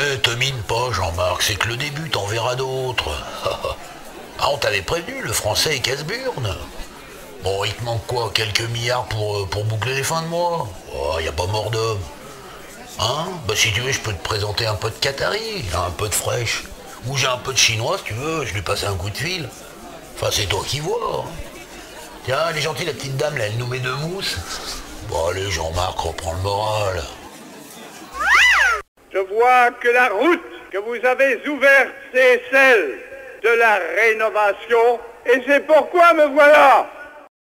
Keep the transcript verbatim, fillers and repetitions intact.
Eh, te mine pas, Jean-Marc, c'est que le début, t'en verras d'autres. Ah, on t'avait prévenu, le français est casse-burne. Bon, il te manque quoi? Quelques milliards pour, euh, pour boucler les fins de mois? Oh, y a pas mort d'homme. Hein? Bah si tu veux, je peux te présenter un peu de Qatari, un peu de fraîche. Ou j'ai un peu de chinois, si tu veux, je lui passe un coup de fil. Enfin, c'est toi qui vois. Hein. Tiens, elle est gentille, la petite dame, là, elle nous met de mousse. Bon, allez, Jean-Marc, reprends le moral. Je vois que la route que vous avez ouverte, c'est celle de la rénovation, et c'est pourquoi me voilà.